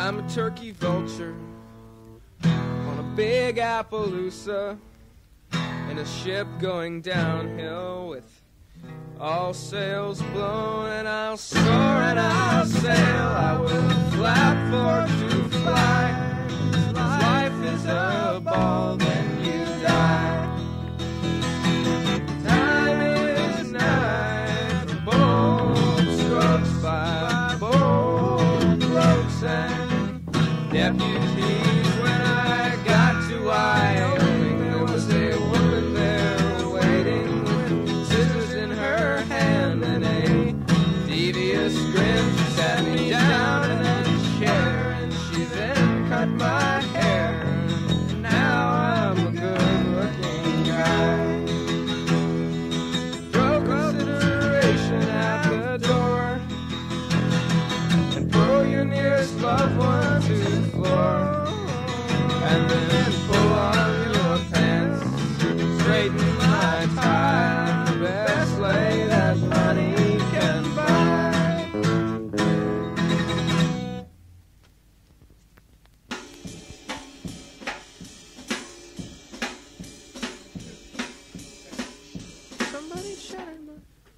I'm a turkey vulture on a big Appaloosa in a ship going downhill with all sails blown, and I'll soar and I'll sail. I will flap for to fly. Life is a ball, then you die. Time is night, bold strokes by bold blokes and deputies. When I got to Wyoming, there was a woman there waiting with scissors in her hand and a devious grin. She sat me down in a chair and she then cut my hair. And now I'm a good-looking guy. Throw consideration at the door and pull your nearest loved one to the floor, and then pull on your pants, straighten my tie, the best lay that money can buy. Somebody shatter my...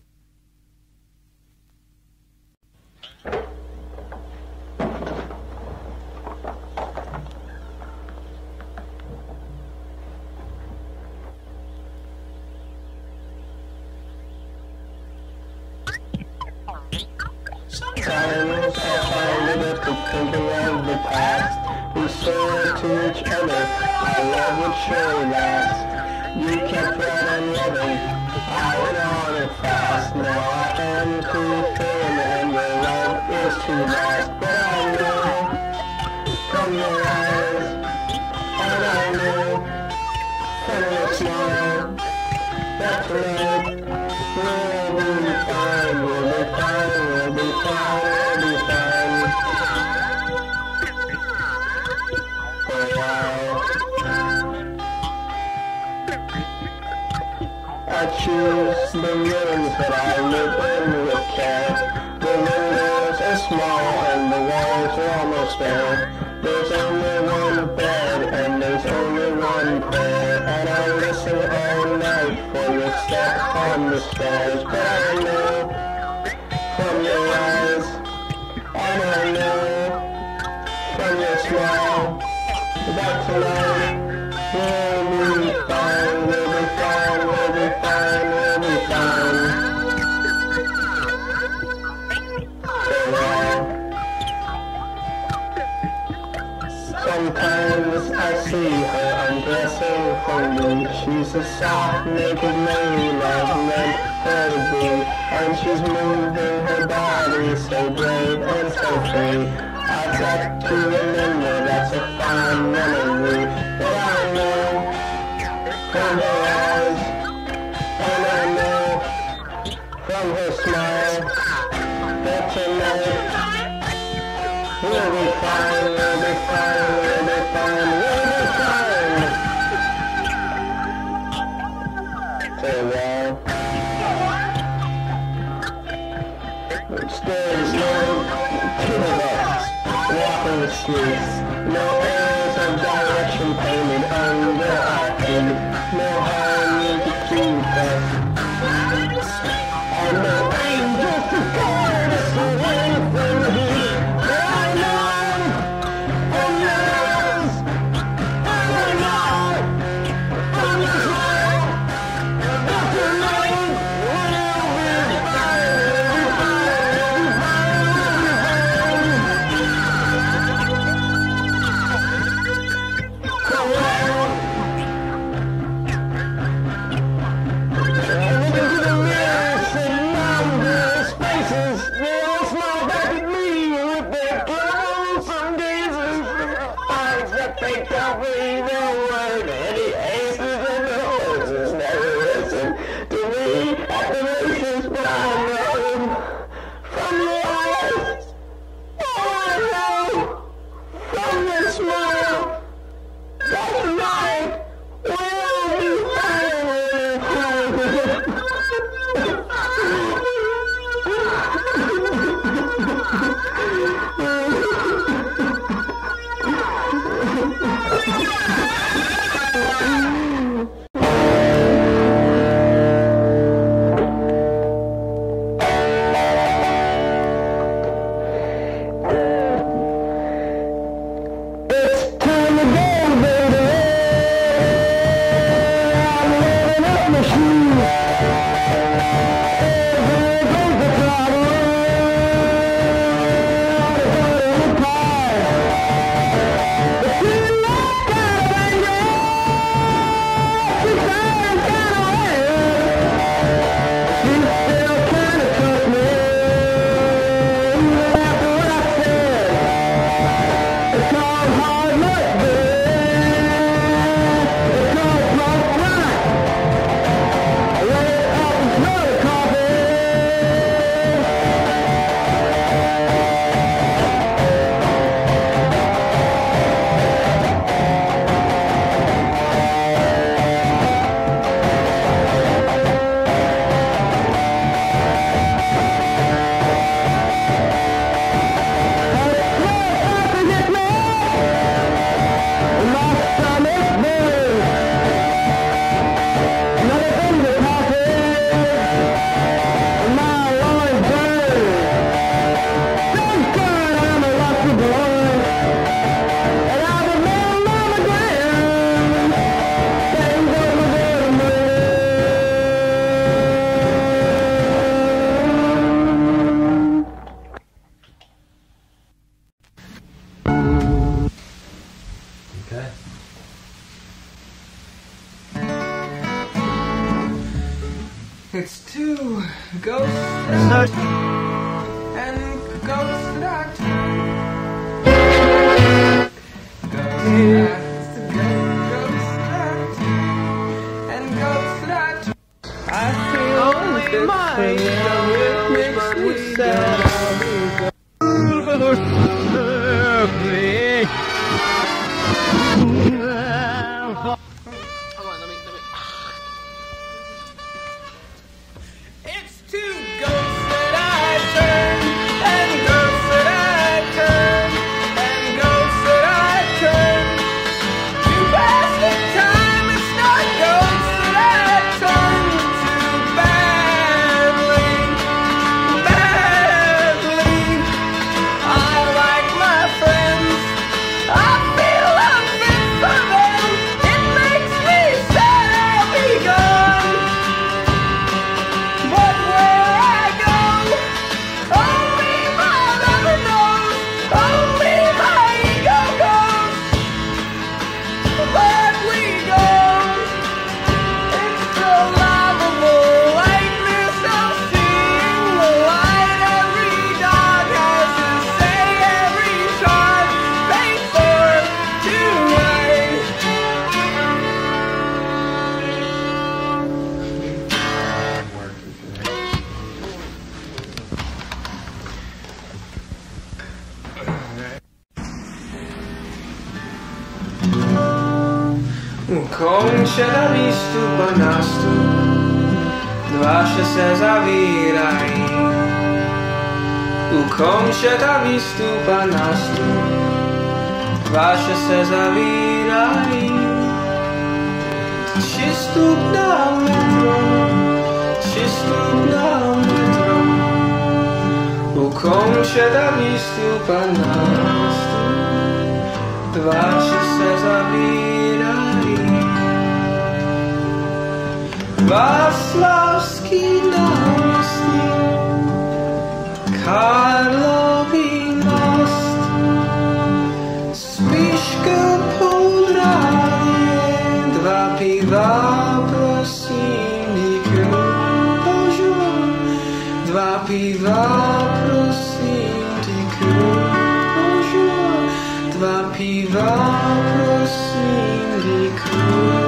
Sometimes I find it difficult thinking of the past. We said to each other, our love would surely last. You kept right on loving, I went on it fast. Now I am too thin and your love is too vast. But I know from your eyes, and I know from your smile, that tonight we'll be fine, we'll be fine, we'll be fine, we'll be fine. For a while, I choose the rooms that I live in with care. The windows are small and the walls are almost bare. There's only one bed and there's only one prayer, and I listen all night for your step on the stairs. But I know from your eyes, and I know from your smile that tonight we'll be fine, we'll be fine, we'll be fine, we'll be fine. Farewell. Sometimes I see her undressing for me. She's a soft, naked lady I've meant her to be, and she's moving her body so brave and so free. I've got to remember that's a fine memory. But I know from her eyes, and I know from her smile, that tonight we'll be fine, we'll be fine, we'll be fine, we'll be fine. Farewell. There's no two of us walking the streets, no arrows of direction painted under our feet, no harm to keep us, and no angels to guard us away from the heat. But I know, and knows, and I know, from the smile, that tonight we'll be fine, we'll be fine, we'll be fine, we'll be fine. two ghosts that and ghosts that I feel only my makes me sad. It's two ghosts that I turn, and ghosts that I turn, and ghosts that I turn. To pass the time, it's not ghosts that I turn to badly, badly. I like my friends, I feel unfit for them. It makes me sad I'll be gone. But where I go, only my lover knows, only my ego goes. But we go, it's the lovable lightness of seeing the light. Every dog has to say, every shot paid for tonight. Končę da výstupa nástup, dvaše se zavírají. Ukonče da výstupa nástup, dvaše se zavírají. 3 stup na metro, 3 stup na metro. Ukonče da výstupa nástup, dvaše se zavírají. Václavský náměstí, Karlový most, Spiška Poldrávě, 2 piva, prosím, díky bonjour. 2 piva, prosím, díky bonjour. 2 piva, prosím, díky.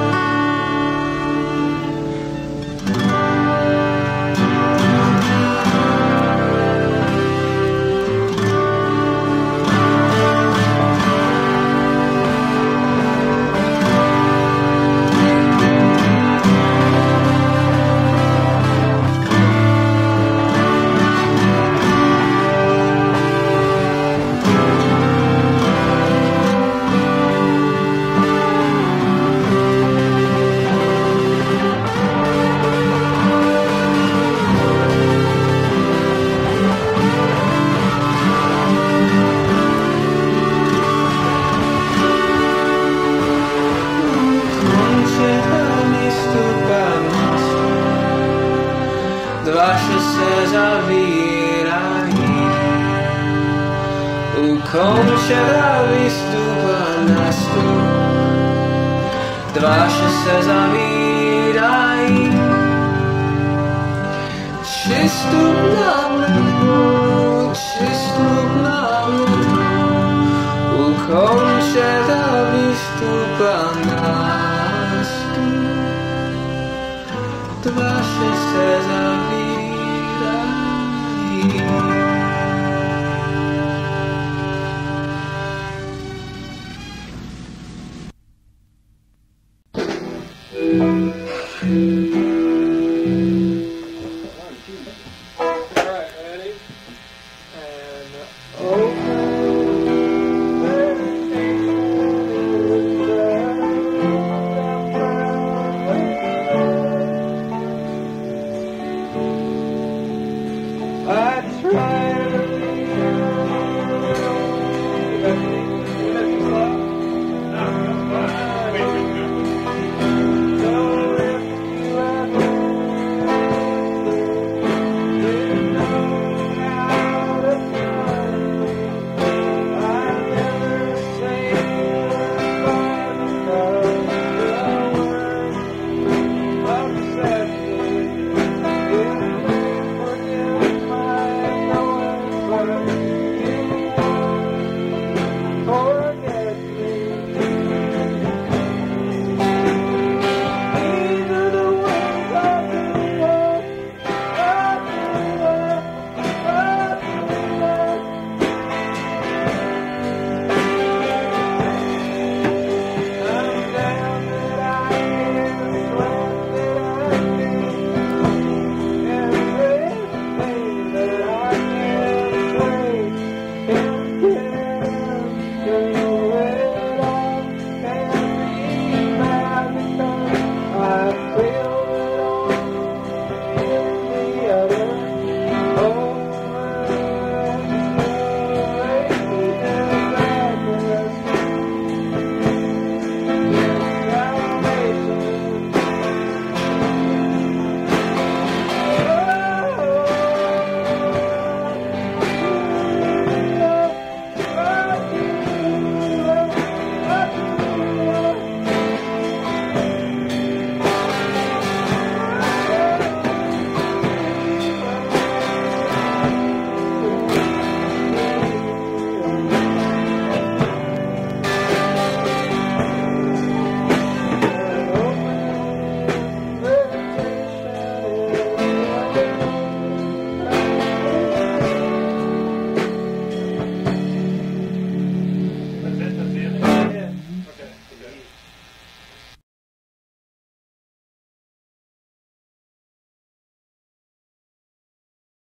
Dvaše se zavírají, ukonče da výstupa nástup, dvaše se zavírají. 3 stup na metro, 3 stup na metro. Ukonče da výstupa nástup, dvaše se zavírají. Alright, ready? And I tried.